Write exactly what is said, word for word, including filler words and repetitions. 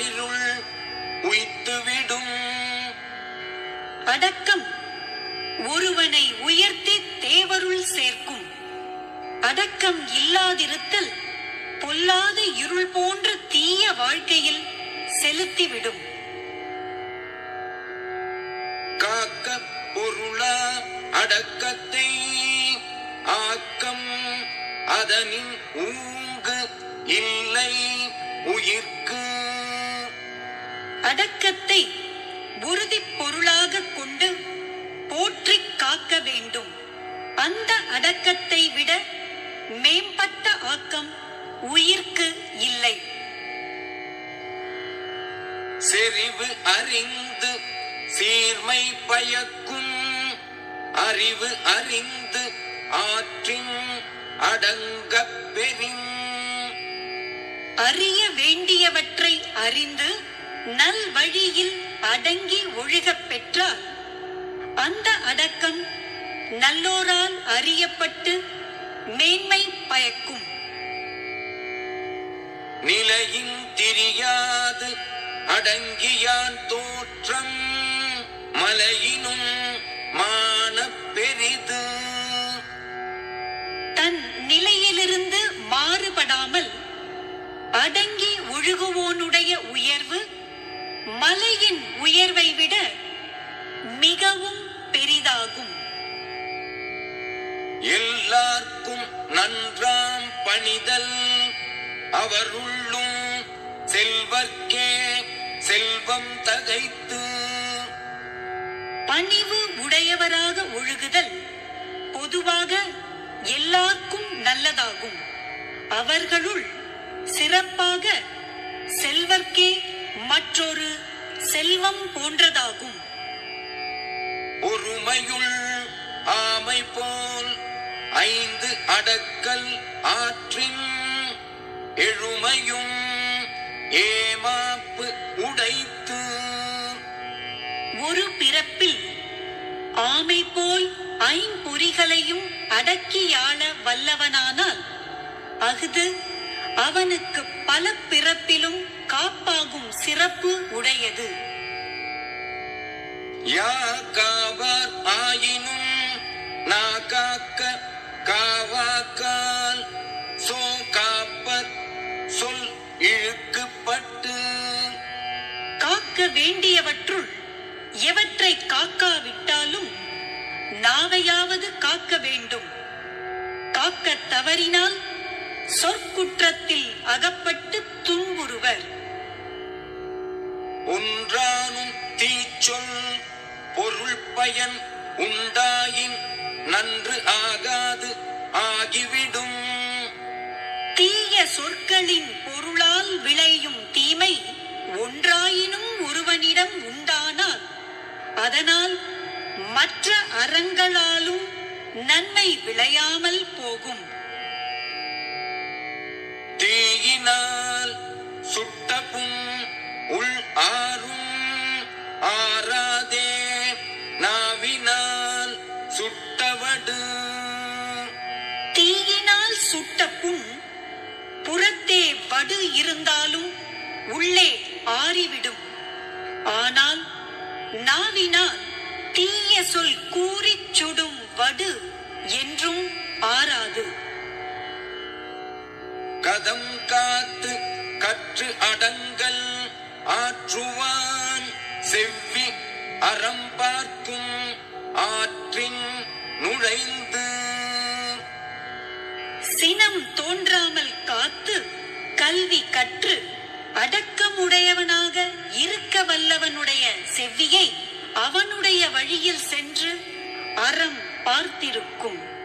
காரிருள் உய்த்துவிடும். அடக்கம் ஒருவனை உயர்த்தி தேவருள் சேர்க்கும். அடக்கம் இல்லாதிருத்தல் பொல்லாத இருள் போன்ற தீய வாழ்க்கையில் செலுத்திவிடும். காக்க பொருளா அடக்கத்தை ஆக்கம் அதனின் ஊங்கு இல்லை உயிர்க்கு. அடக்கத்தை உறுதி பொருளாக கொண்டு போற்றி காக்க வேண்டும். அந்த அடக்கத்தை விட மேம்பட்ட ஆக்கம் உயிர்க்கு இல்லை. செறிவு அறிந்து சீர்மை பயக்கும் அறிவு அறிந்து ஆற்றின் அடங்கப் பெறின். அறிய வேண்டியவற்றை அறிந்து நல் வழியில் அடங்கி ஒழுகப் பெற்றால் அந்த அடக்கம் நல்லோரால் அறியப்பட்டு மேன்மை பயக்கும். நிலையின் திரியாது அடங்கியான் தோற்றம் மலையினும் மான பெரிது. தன் நிலையிலிருந்து மாறுபடாமல் அடங்கி ஒழுகுவோனுடைய உயர்வு மலையின் உயர்வை விட மிகவும் பெரிதாகும். எல்லார்க்கும் நன்றாம் பணிதல் அவருள்ளும் செல்வர்க்கே செல்வம் தகைத்து. பணிவு உடையவராக ஒழுகுதல் பொதுவாக எல்லாருக்கும் நல்லதாகும். அவர்களுள் சிறப்பாக செல்வர்க்கே மற்றொரு செல்வம் போன்றதாகும். ஒருமையுள் ஆமை போல் ஐந்து அடக்கல் ஆற்றின் எழுமையும் ஏமாப்பு உடைத்து. ஒரு பிறப்பில் ஆமை போல் ஐம்பொறிகளையும் அடக்கியாள வல்லவனானால் அஃது அவனுக்கு பல பிறப்பிலும் காப்பாகும் சிறப்பு உடையது. யா காவார் ஆயினும் நா காக்க காவாக்கால் சோ காப்பர் சொல் இழுக்குப்பட்டு. காக்க வேண்டியவற்றுள் எவற்றை காக்காவிட்டாலும் நாவையாவது காக்க வேண்டும். காக்க தவறினால் சொற்குற்றத்தில் அகப்பட்டு துன்புறுவர். ஒன்றானும் தீச்சொல் பொருள் பயன் உண்டாயின் நன்று ஆகாது ஆகிவிடும். தீய சொற்களின் பொருளால் விளையும் தீமை ஒன்றாயினும் ஒருவனிடம் உண்டானால் அதனால் மற்ற அறங்களாலும் நன்மை விளையாமல் போகும். தீயினால் சுட்ட புண் உள் ஆறும் ஆறாதே நாவினால் சுட்டவடு. தீயினால் சுட்ட புண் புறத்தே வடு இருந்தாலும் உள்ளே ஆறிவிடும். ஆனால் நாவினால் தீய சொல் கூறிச் சுடும் வடு என்றும் ஆறாது. கதம் காத்து கற்று அடங்கல் ஆற்றுவான் செவ்வி அறம் பார்க்கும் ஆற்றின் நுழைந்து. சினம் தோன்றாமல் காத்து கல்வி கற்று அடக்கமுடையவனாக இருக்க வல்லவனுடைய செவ்வியை அவனுடைய வழியில் சென்று அறம் பார்த்திருக்கும்.